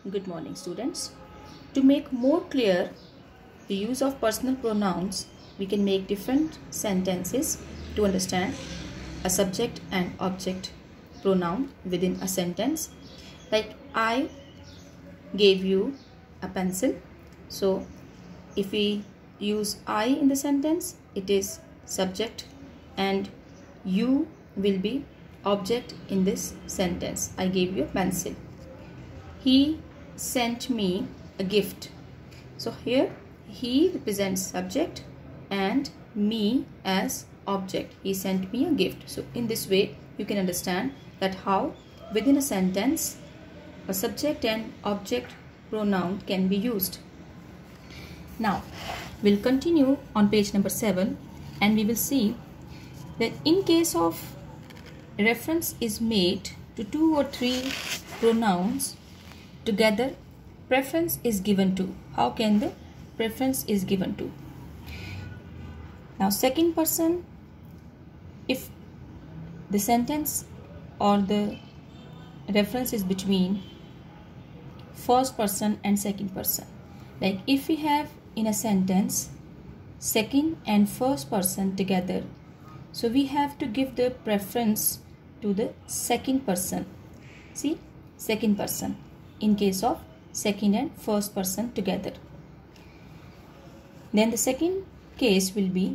Good morning, students. To make more clear the use of personal pronouns, we can make different sentences to understand a subject and object pronoun within a sentence. Like, I gave you a pencil. So if we use I in the sentence, it is subject and you will be object in this sentence. I gave you a pencil. He sent me a gift. So here he represents subject and me as object. He sent me a gift. So in this way you can understand that how within a sentence a subject and object pronoun can be used. Now we'll continue on page number 7 and we will see that in case of reference is made to 2 or 3 pronouns together, preference is given to. How can the preference is given to? Now second person, if the sentence or the reference is between first person and second person. Like if we have in a sentence second and first person together, so we have to give the preference to the second person. See, second person in case of second and first person together. Then the second case will be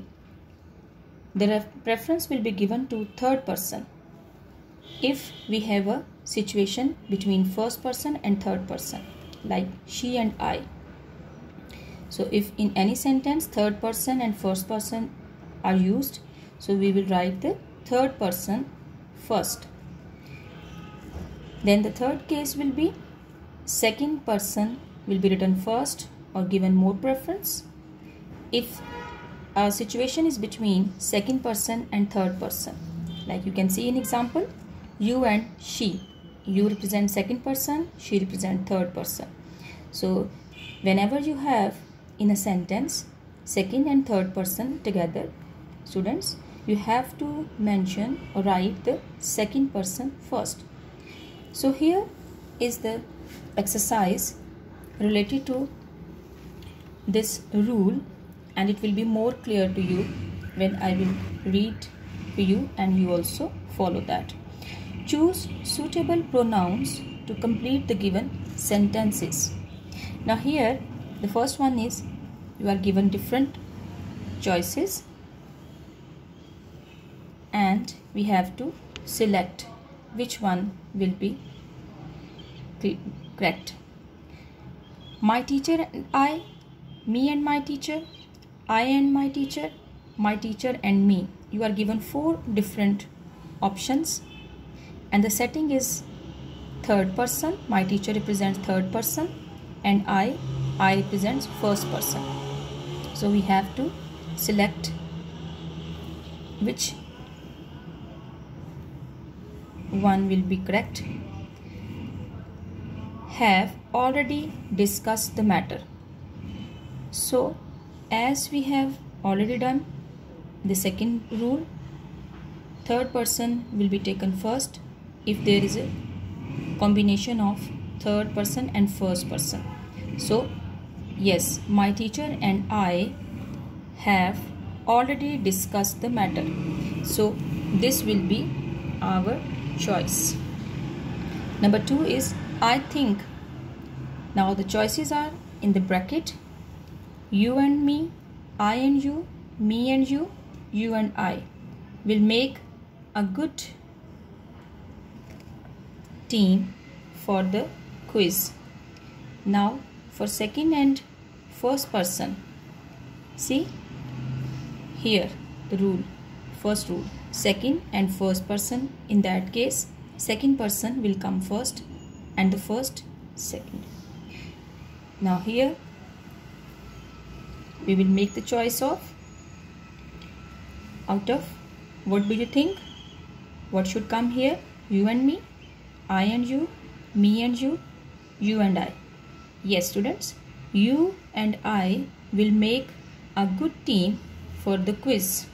the preference will be given to third person if we have a situation between first person and third person, like she and I. So if in any sentence third person and first person are used, so we will write the third person first. Then the third case will be second person will be written first or given more preference if a situation is between second person and third person. Like you can see in example, you and she. You represent second person, she represent third person. So whenever you have in a sentence second and third person together, students, you have to mention or write the second person first. So here is the exercise related to this rule, and it will be more clear to you when I will read to you and you also follow that. Choose suitable pronouns to complete the given sentences. Now here the first one is you are given different choices and we have to select which one will be correct. My teacher and I, me and my teacher, I and my teacher and me. You are given 4 different options and the setting is third person. My teacher represents third person and I represents first person. So we have to select which one will be correct. Have already discussed the matter. So as we have already done the second rule, third person will be taken first if there is a combination of third person and first person. So yes, my teacher and I have already discussed the matter. So this will be our choice. Number 2 is I think. Now the choices are in the bracket: you and me, I and you, me and you, you and I will make a good team for the quiz. Now for second and first person, see here the rule, first rule, second and first person. In that case second person will come first and the first second. Now here we will make the choice of out of what do you think what should come here? You and me, I and you, me and you, you and I. Yes students, you and I will make a good team for the quiz.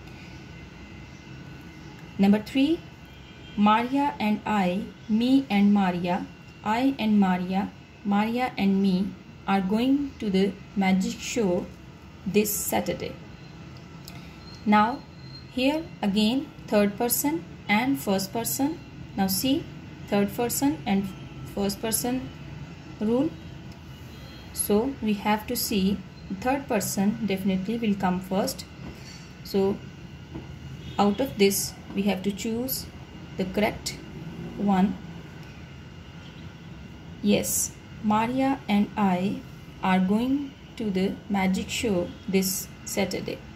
Number 3, Maria and I, me and Maria, I and Maria Maria and me are going to the magic show this Saturday. Now here again third person and first person. Now see, third person and first person rule. So we have to see third person definitely will come first. So out of this we have to choose the correct one. Yes, Maria and I are going to the magic show this Saturday.